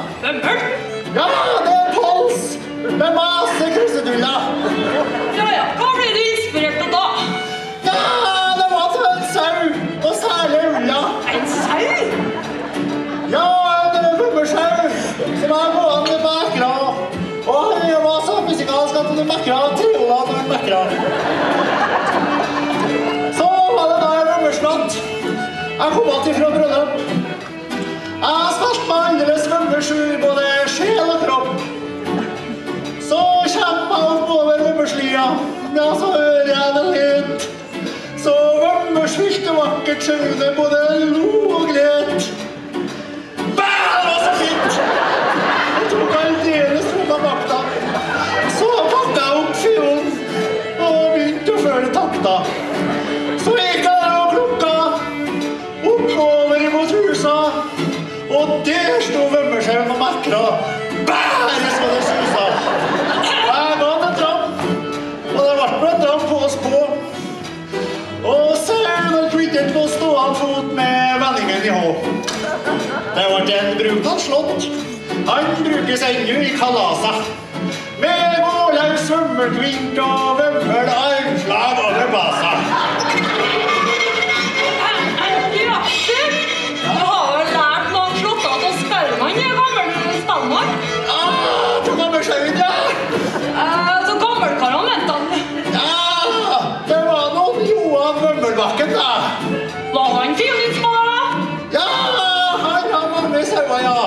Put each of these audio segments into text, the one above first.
Vømmøl? Ja, det Pols med masse kruseduller. Ja, hva ble du inspirert av da? Ja, det var til en sau, og særlig ulla. En sau? Ja, en vømmelsau som gående mekra. Og han var så musikalsk at han mekra triola når han mekra. Så var det da en vømmelslatt. Jeg kom alltid fra brødre. Jeg spilte meg annerledes vømmelsju i både sjel og kropp. Så kommer jeg opp over vømmelslia. Ja, så hører jeg det litt. Så vømmelsvilt og vakkert sjøvne både lo og glet. Bæ, det var så fint! Jeg tok aldeles fra meg makta. Så pakket jeg opp fiolen og begynte å føle takta. Så gikk jeg der og klokka oppover imot husa. Og der stod vømmelsjauen og mekra. Bære så det susa. Jeg ga en dram, og det ble en dram på oss på. Og sauen og kvittert på stående fot med vendingen i hå. Det ble en brukende slått. Han brukes ennå i kalasa. Med Vårlaus vømmelkvint og vømmel armslag over basa. Bakken da. Var han fiolinsmaler da? Ja, han har mange sauer, ja.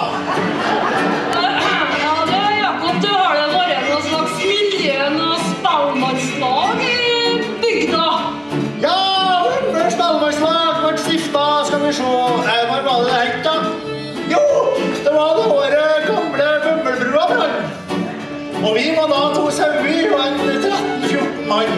Ja, det er Jakob, du har det vært noen slags miljø, noen spallmannslag i bygda? Ja, Vømmøl spallmannslag ble stiftet, skal vi se. Når var det helt da? Jo, det var det året gamle Vømmølbrua brann. Og vi var da 2 sauer og en 13-14 mann.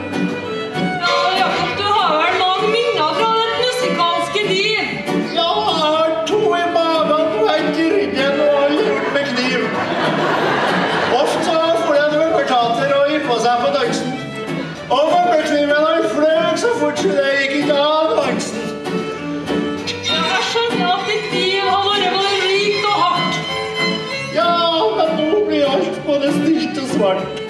Og vømmelkniven han fløg så fort så det gikk ikke av dansen. Jeg skjønner at ditt liv har vært rikt og hardt. Ja, men nå blir alt både stilt og svart.